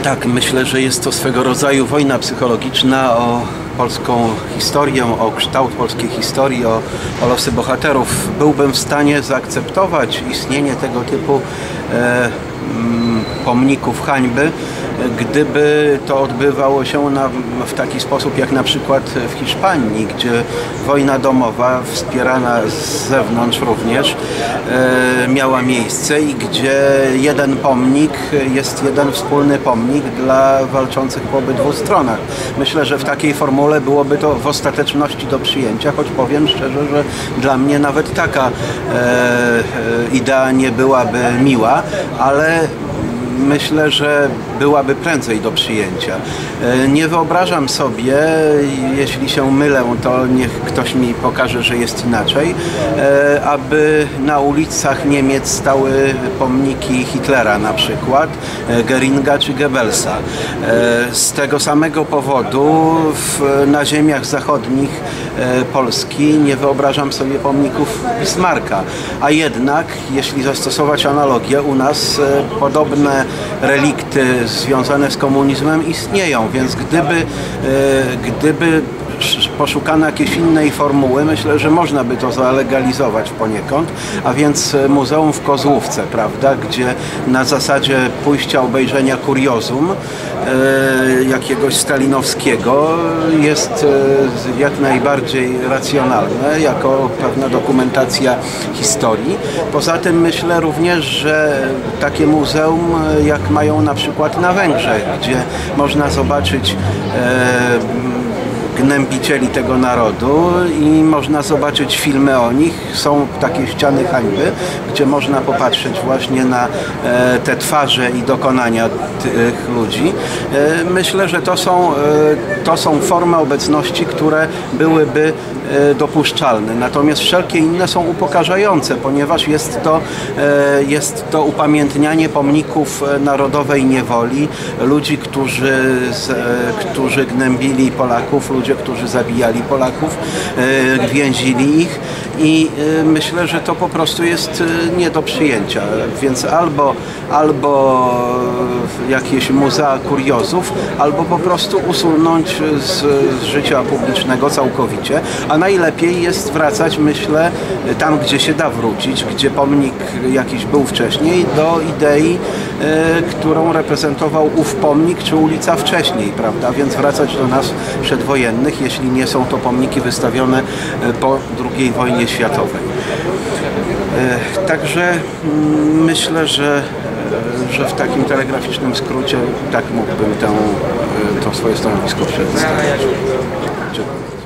Tak, myślę, że jest to swego rodzaju wojna psychologiczna o polską historię, o kształt polskiej historii, o losy bohaterów. Byłbym w stanie zaakceptować istnienie tego typu pomników hańby, gdyby to odbywało się w taki sposób jak na przykład w Hiszpanii, gdzie wojna domowa, wspierana z zewnątrz również, miała miejsce i gdzie jeden pomnik jest jeden wspólny pomnik dla walczących po obydwu stronach. Myślę, że w takiej formule byłoby to w ostateczności do przyjęcia, choć powiem szczerze, że dla mnie nawet taka idea nie byłaby miła, ale myślę, że byłaby prędzej do przyjęcia. Nie wyobrażam sobie, jeśli się mylę, to niech ktoś mi pokaże, że jest inaczej, aby na ulicach Niemiec stały pomniki Hitlera na przykład, Göringa czy Goebbelsa. Z tego samego powodu na ziemiach zachodnich Polski nie wyobrażam sobie pomników Bismarcka. A jednak, jeśli zastosować analogię, u nas podobne relikty związane z komunizmem istnieją, więc gdyby poszukano jakiejś innej formuły, myślę, że można by to zalegalizować poniekąd, a więc muzeum w Kozłówce, prawda, gdzie na zasadzie pójścia obejrzenia kuriozum jakiegoś stalinowskiego jest jak najbardziej racjonalne, jako pewna dokumentacja historii. Poza tym myślę również, że takie muzeum jak mają na przykład na Węgrzech, gdzie można zobaczyć gnębicieli tego narodu i można zobaczyć filmy o nich. Są takie ściany hańby, gdzie można popatrzeć właśnie na te twarze i dokonania tych ludzi. Myślę, że to są formy obecności, które byłyby dopuszczalne. Natomiast wszelkie inne są upokarzające, ponieważ jest to upamiętnianie pomników narodowej niewoli, ludzi, którzy gnębili Polaków, ludzie, którzy zabijali Polaków, więzili ich i myślę, że to po prostu jest nie do przyjęcia. Więc albo jakieś muzea kuriozów, albo po prostu usunąć z życia publicznego całkowicie, a najlepiej jest wracać, myślę, tam, gdzie się da wrócić, gdzie pomnik jakiś był wcześniej, do idei, którą reprezentował ów pomnik, czy ulica wcześniej, prawda? Więc wracać do nas przedwojennych, jeśli nie są to pomniki wystawione po II wojnie światowej. Także myślę, że w takim telegraficznym skrócie tak mógłbym to swoje stanowisko przedstawić. Dziękuję.